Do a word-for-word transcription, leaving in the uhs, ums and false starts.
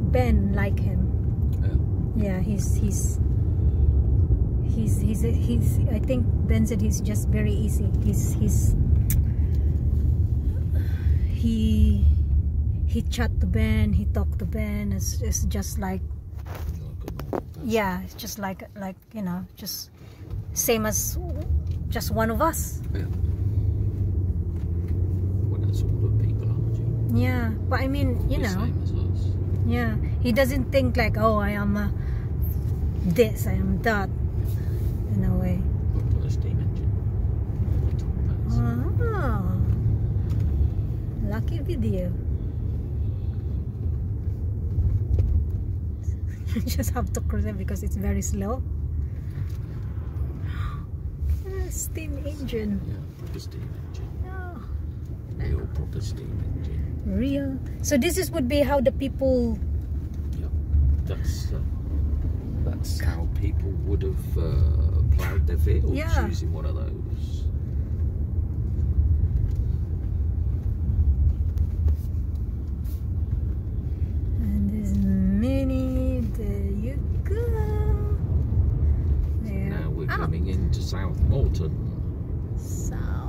Ben like him. Yeah. Yeah, he's he's he's he's he's. I think Ben said he's just very easy. He's he's he he chat to Ben. He talk to Ben. It's it's just like yeah, it's just like like you know, just same as just one of us. Yeah. Well, that's all the people are. Yeah, but I mean, you the know. Same as us. Yeah, he doesn't think like, oh, I am uh, this, I am that, in a way. We'll put a steam engine. Ah, lucky video. You just have to cruise it because it's very slow. Ah, steam engine. Yeah, proper steam engine. Oh, Real proper steam engine. real. So this is would be how the people. Yeah, that's uh, that's how people would have uh, ploughed their fields Yeah. using one of those. And there's many. There you go. There. Now we're Oh. coming into South Morton. So